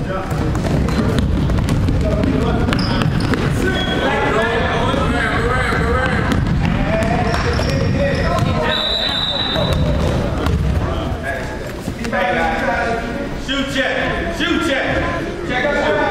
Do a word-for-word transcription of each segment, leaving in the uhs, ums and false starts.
Shoot check. Shoot check. Check the shoot.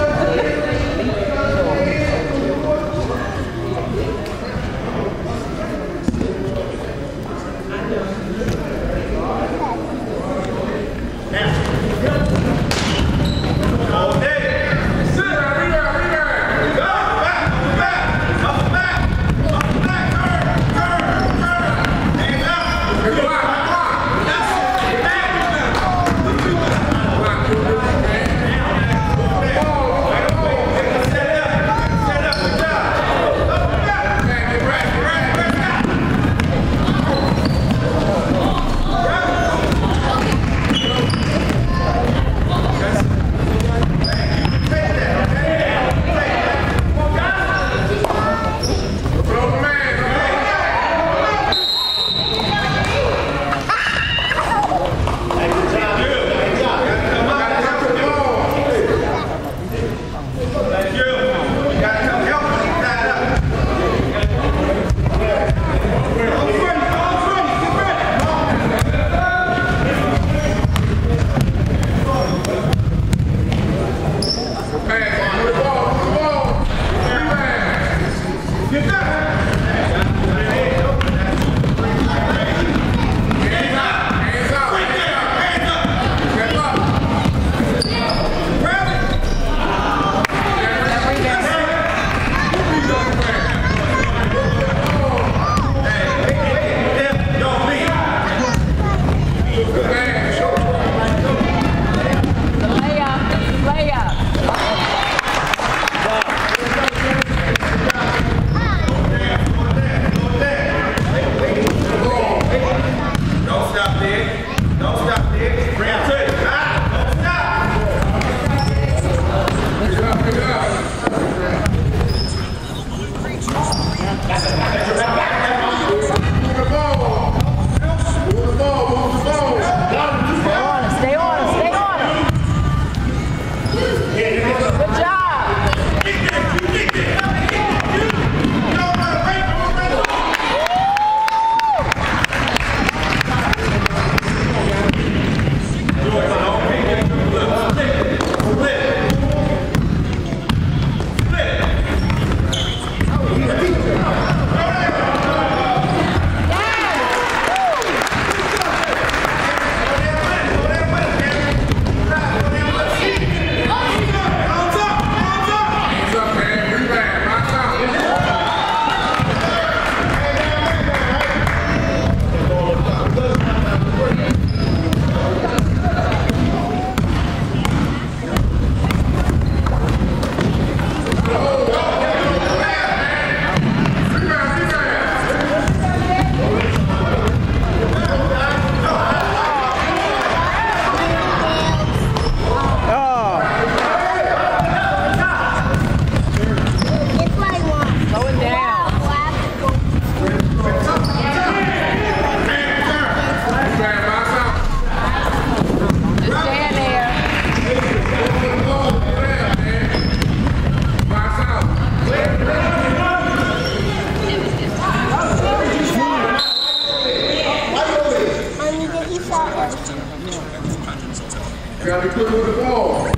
Got to be quick with the ball.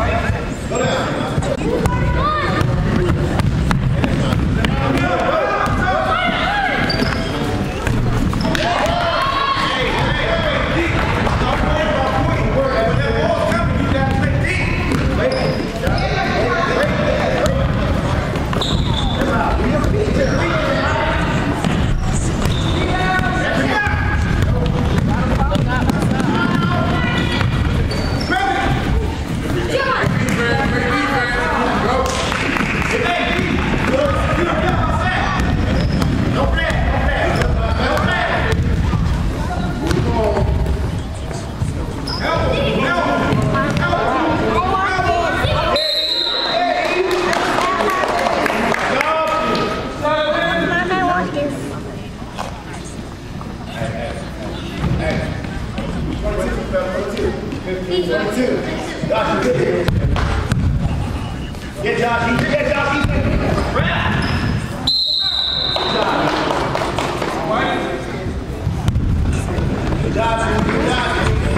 Go down. twenty-two. Josh, you good. Get Josh, easy. Get Josh, easy. Good job, good job.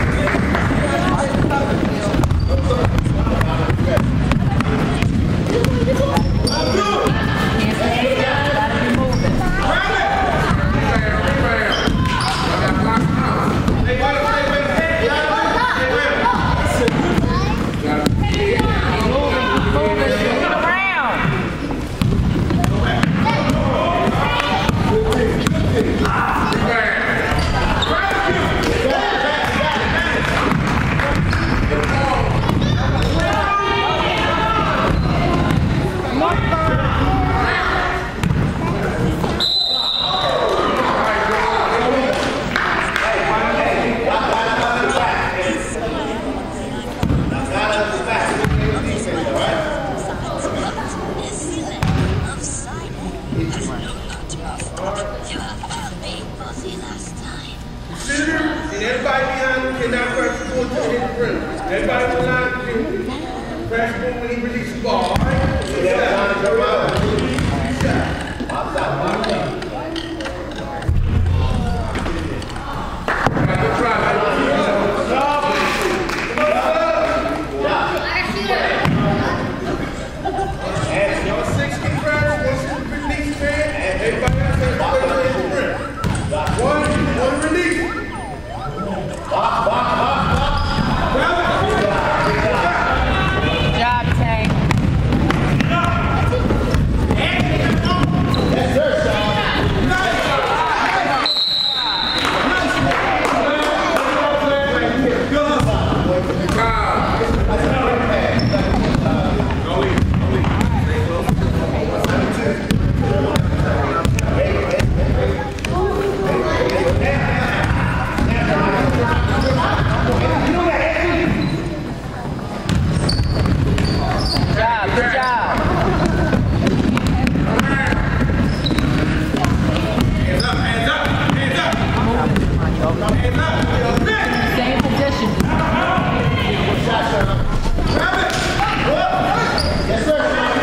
Everybody behind him cannot press the ball to hit the rim. Everybody in the line can press the ball when he releases the ball. All right? Yeah, Box out, box out. Good try, and y'all sixty press, once you release, man, everybody else has to play to hit the rim. One, one release. Box, box, box, box. Good job, Tank. Yes, sir, Sean. Good job. Hands up, hands up, hands up. Hands up. Same position. Grab it. Yes, sir, Sean.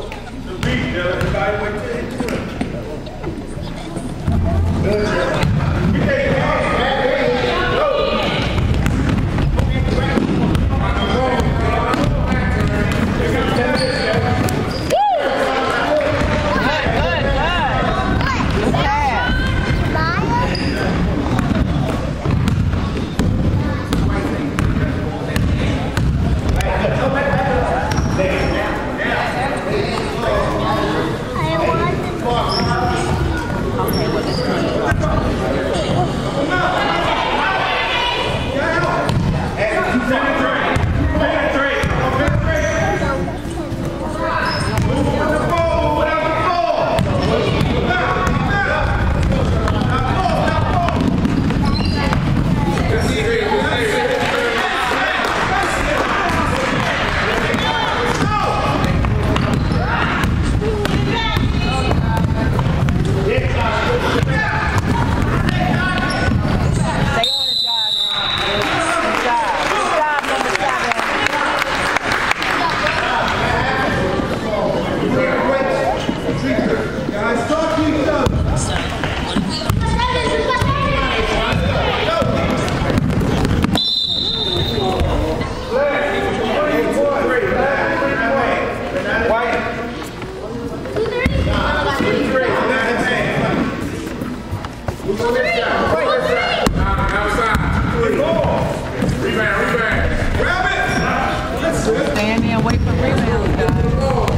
Good job. Move on this side. Move on this side. Nah, outside. Rebound, rebound. Grab it. That's it. Stand there and wait for rebounds, guys.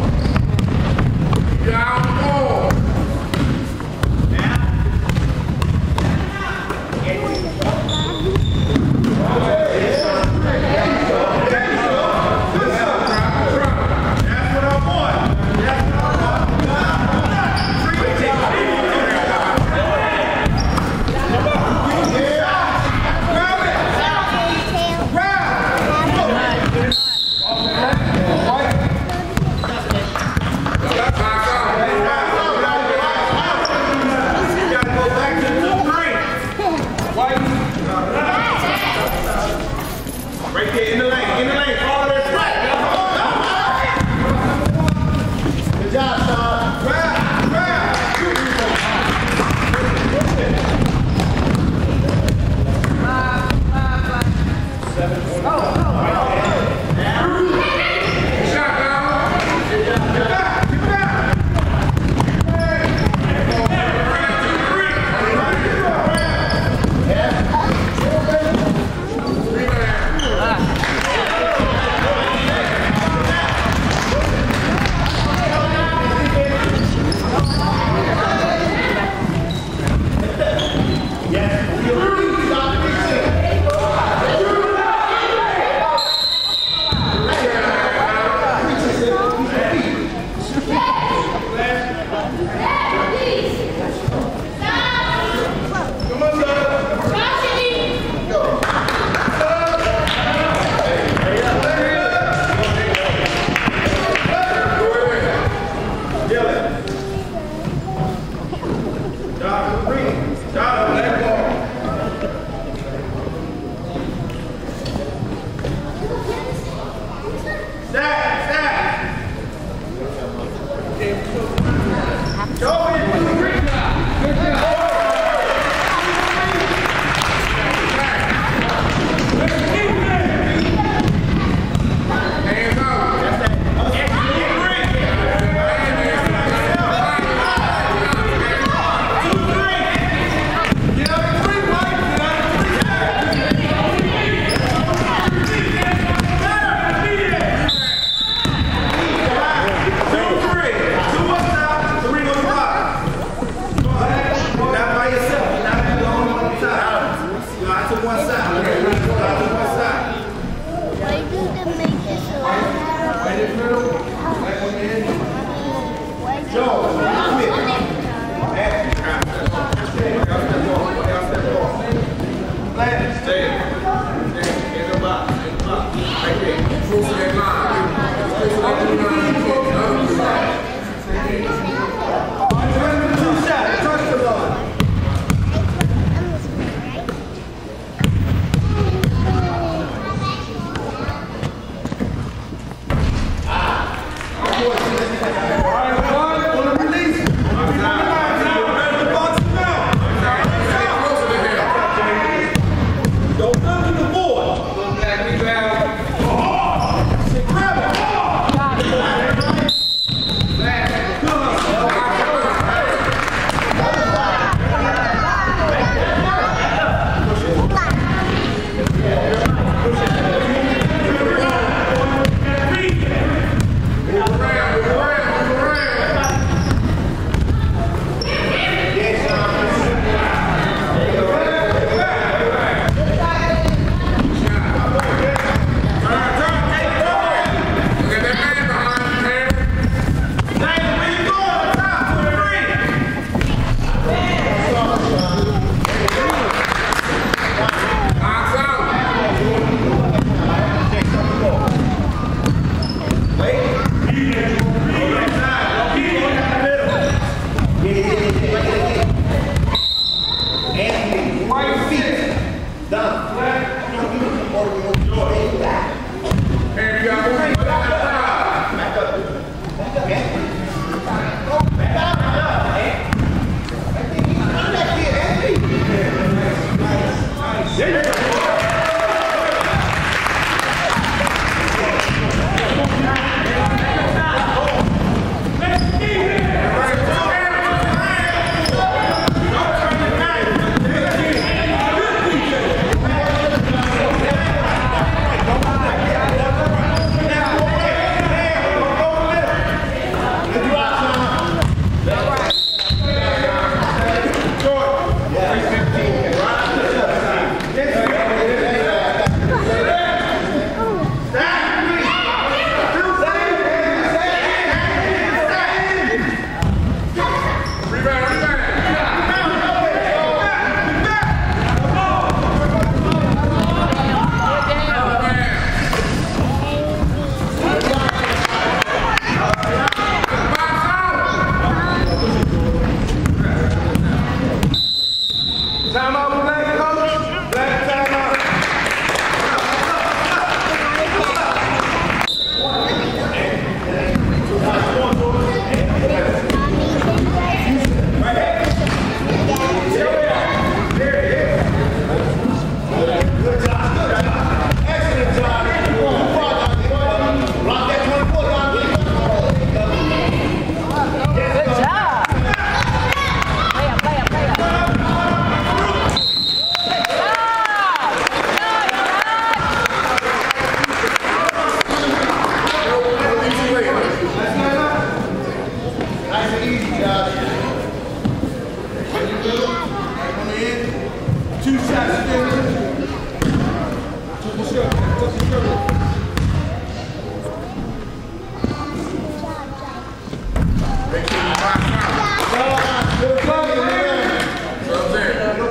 Down the ball. Grab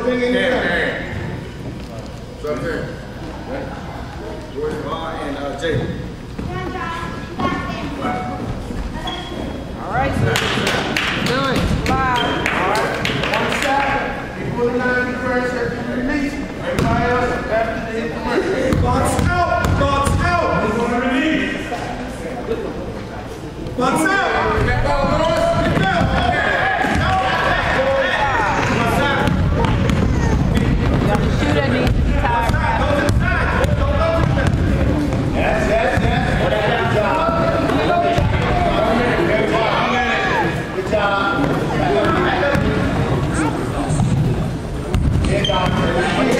thing in your hand. What's up there? Jordan, Vaughn, and uh, Jay. All right, sir. Nine. Five. All right. One side. You put a nine in the first, after you release. Everybody else, after they hit the rim. Box out. Box out. We're going to release. Box out. Get ball, Lewis. Get down. Shooter needs to be tied. Yes, yes, yes. Good job. Good job. Good job.